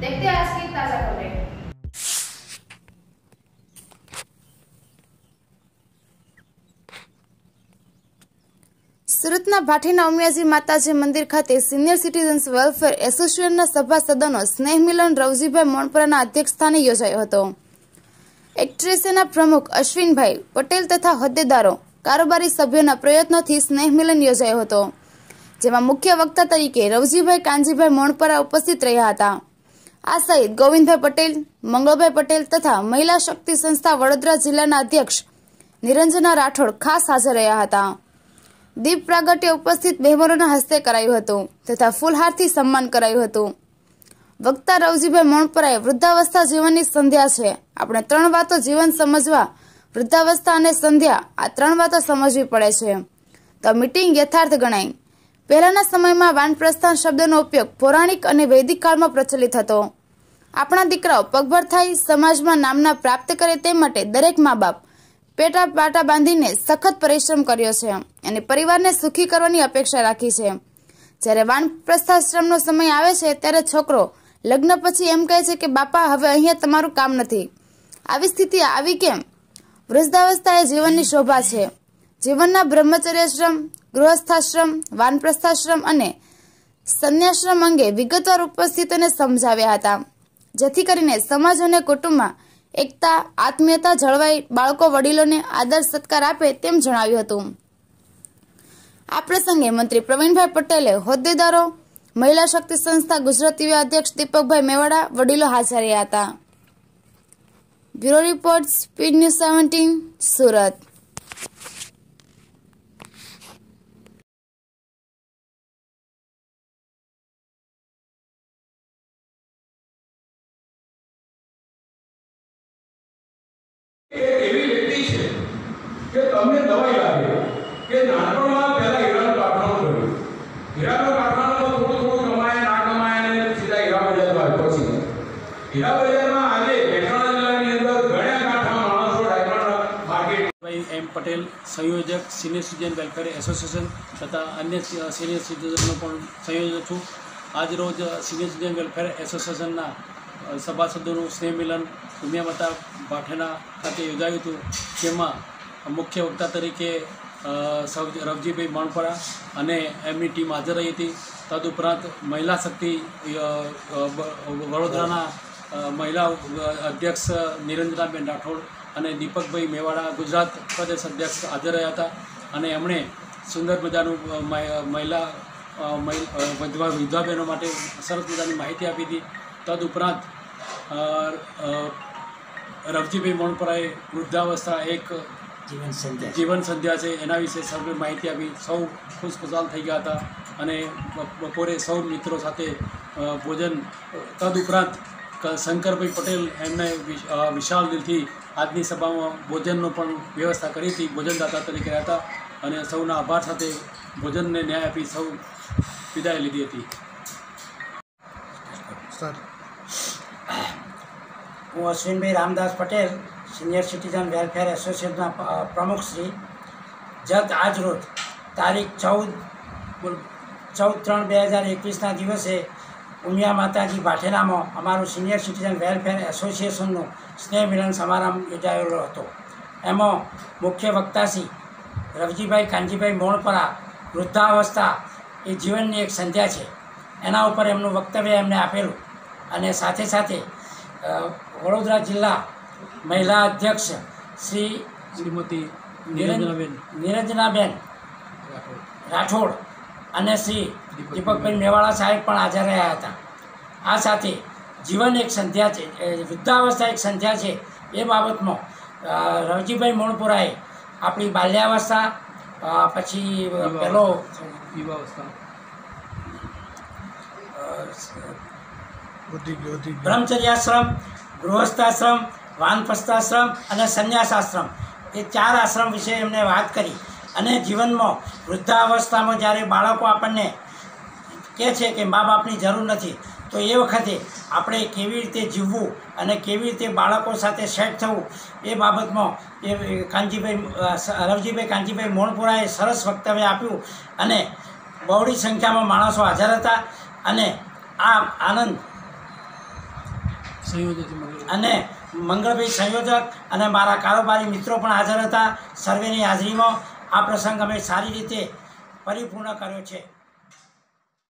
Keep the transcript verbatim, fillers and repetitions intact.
देखते हैं आज की ताजा खबरें। સુરતના ભાટીના ઉમિયાજી માતાજી મંદિર ખાતે સિનિયર સિટીઝન્સ વેલફેર એસોસિએશનના સભાસદોનો સ્નેહ મિલન રવજીભાઈ મોણપરાના અધ્યક્ષસ્થાને યોજાયો હતો। એક્ટ્રેસના પ્રમુખ અશ્વિનભાઈ પટેલ તથા હોદ્દેદારો કારોબારી સભ્યોના પ્રયત્નોથી સ્નેહ મિલન યોજાયો હતો, જેમાં મુખ્ય વક્તા તરીકે રવજીભાઈ કાનજીભાઈ મોણપરા ઉપસ્થિત રહ્યા હતા। આ સહિત ગોવિંદભાઈ પટેલ, મંગળભાઈ પટેલ તથા મહિલા શક્તિ સંસ્થા વડોદરા જિલ્લાના અધ્યક્ષ નિરંજના રાઠોડ ખાસ હાજર રહ્યા હતા। દીપ પ્રાગટ્ય ઉપસ્થિત મહેમાનોના હસ્તે કરાયું હતું તથા ફૂલહારથી સન્માન કરાયું હતું। વક્તા રવજીભાઈ મોણપરાએ વૃદ્ધાવસ્થા જીવનની સંધ્યા છે, આપણે ત્રણ વાતો જીવન સમજવા વૃદ્ધાવસ્થા અને સંધ્યા આ ત્રણ વાતો સમજવી પડે છે, તો મીટિંગ યથાર્થ ગણાય। પહેલાના સમયમાં વાનપ્રસ્થાન શબ્દનો ઉપયોગ પૌરાણિક અને વૈદિક કાળમાં પ્રચલિત હતો। આપણા દીકરાઓ પગભર થાય, સમાજમાં નામના પ્રાપ્ત કરે તે માટે દરેક મા બાપ પેટા પાટા બાંધીને સખત પરિશ્રમ કર્યો છે અને પરિવારને સુખી કરવાની અપેક્ષા રાખી છે। જ્યારે વાનપ્રસ્થાશ્રમનો સમય આવે છે ત્યારે છોકરો લગ્ન પછી એમ કહે છે કે બાપા હવે અહીંયા તમારું કામ નથી। આવી સ્થિતિ આવી કેમ? વૃદ્ધાવસ્થા એ જીવનની શોભા છે। જીવનના બ્રહ્મચર્યાશ્રમ, ગૃહસ્થાશ્રમ, વાનપ્રસ્થાશ્રમ અને સંન્યાશ્રમ અંગે વિગતવાર ઉપસ્થિતોને સમજાવ્યા હતા, જેથી કરીને સમાજ અને કુટુંબમાં એકતા, આત્મીયતા જળવાઈ બાળકો વડીલોને આદર સત્કાર આપે તેમ જણાવ્યું હતું। આ પ્રસંગે મંત્રી પ્રવીણભાઈ પટેલે, હોદ્દેદારો, મહિલા શક્તિ સંસ્થા ગુજરાત યુવા અધ્યક્ષ દીપકભાઈ મેવાડા વડીલો હાજર રહ્યા હતા। Bureau report, speed news seventeen, Surat. એવી વ્યક્તિ છે કે તમને દવાઈ લાગે કે નાનપણમાં પહેલા હીરાનું કારખાનું કર્યું, હીરાનું કારખાનામાં થોડું થોડું કમાય ના કમાય અને સીધા હીરા બજારમાં પહોંચી હીરા બજારમાં આજે મહેસાણા જિલ્લાની અંદર ઘણા કાંઠા માણસો ડાયમંડ માર્કેટ એમ પટેલ, સંયોજક સિનિયર સિટીઝન વેલફેર એસોસિએશન તથા અન્ય સિનિયર સિટીઝનનો પણ સંયોજક છું। આજ રોજ સિનિયર સિટીઝન વેલફેર એસોસિએશનના સભાસદોનું સ્નેહ મિલન ઉમિયા માતા ભાઠેના ખાતે યોજાયું હતું, જેમાં મુખ્ય વક્તા તરીકે રવજીભાઈ મોણપરા અને એમની ટીમ હાજર રહી હતી। તદુપરાંત મહિલા શક્તિ વડોદરાના મહિલા અધ્યક્ષ નિરંજનાબેન રાઠોડ અને દીપકભાઈ મેવાડા ગુજરાત પ્રદેશ અધ્યક્ષ હાજર રહ્યા હતા અને એમણે સુંદર મજાનું મહિલા વિધવા બહેનો માટે સરસ મજાની માહિતી આપી હતી। તદુપરાંત રવજીભાઈ મોણપરાએ વૃદ્ધાવસ્થા એક જીવન સંધ્યા જીવન સંધ્યા છે એના વિશે સૌને માહિતી આપી। સૌ ખુશખુશાલ થઈ ગયા હતા અને બપોરે સૌ મિત્રો સાથે ભોજન, તદુપરાંત શંકરભાઈ પટેલ એમને વિશાળ દિલથી આજની સભામાં ભોજનનો પણ વ્યવસ્થા કરી હતી, ભોજનદાતા તરીકે રહ્યા હતા અને સૌના આભાર સાથે ભોજનને ન્યાય આપી સૌ વિદાય લીધી હતી। હું Ashwinbhai Ramdas Patel, senior citizen welfare એસોસિએશનના પ્રમુખ શ્રી, જત આજ રોજ તારીખ ચૌદ ચૌદ ત્રણ બે હજાર એકવીસના દિવસે ઉમિયા માતાજી ભાઠેનામાં અમારું સિનિયર સિટીઝન વેલફેર એસોસિએશનનું સ્નેહ મિલન સમારંભ યોજાયેલો હતો। એમાં મુખ્ય વક્તા શ્રી રવજીભાઈ કાનજીભાઈ મોણપરા વૃદ્ધાવસ્થા એ જીવનની એક સંધ્યા છે એના ઉપર એમનું વક્તવ્ય એમને આપેલું અને સાથે સાથે વડોદરા જિલ્લા મહિલા અધ્યક્ષ શ્રી શ્રીમતી નિરંજનાબેન નિરંજનાબેન રાઠોડ અને શ્રી દીપકભાઈ મેવાડા સાહેબ પણ હાજર રહ્યા હતા। આ સાથે જીવન એક સંધ્યા છે, વૃદ્ધાવસ્થા એક સંધ્યા છે એ બાબતમાં રવજીભાઈ મોણપુરાએ આપણી બાલ્યાવસ્થા, પછી પેલો યુવાવસ્થા, બ્રહ્મચર્યાશ્રમ, ગૃહસ્થાશ્રમ, વાનપ્રસ્થાશ્રમ અને સંન્યાસાશ્રમ એ ચાર આશ્રમ વિશે એમને વાત કરી અને જીવનમાં વૃદ્ધાવસ્થામાં જ્યારે બાળકો આપણને કહે છે કે મા બાપની જરૂર નથી, તો એ વખતે આપણે કેવી રીતે જીવવું અને કેવી રીતે બાળકો સાથે સેટ થવું એ બાબતમાં એ કાનજીભાઈ રવજીભાઈ કાનજીભાઈ મોણપુરાએ સરસ વક્તવ્ય આપ્યું અને બહોળી સંખ્યામાં માણસો હાજર હતા અને આ આનંદ અને મંગળભાઈ સંયોજક અને મારા કારોબારી મિત્રો પણ હાજર હતા. સર્વેની હાજરીમાં આ પ્રસંગ અમે સારી રીતે પરિપૂર્ણ કર્યો છે.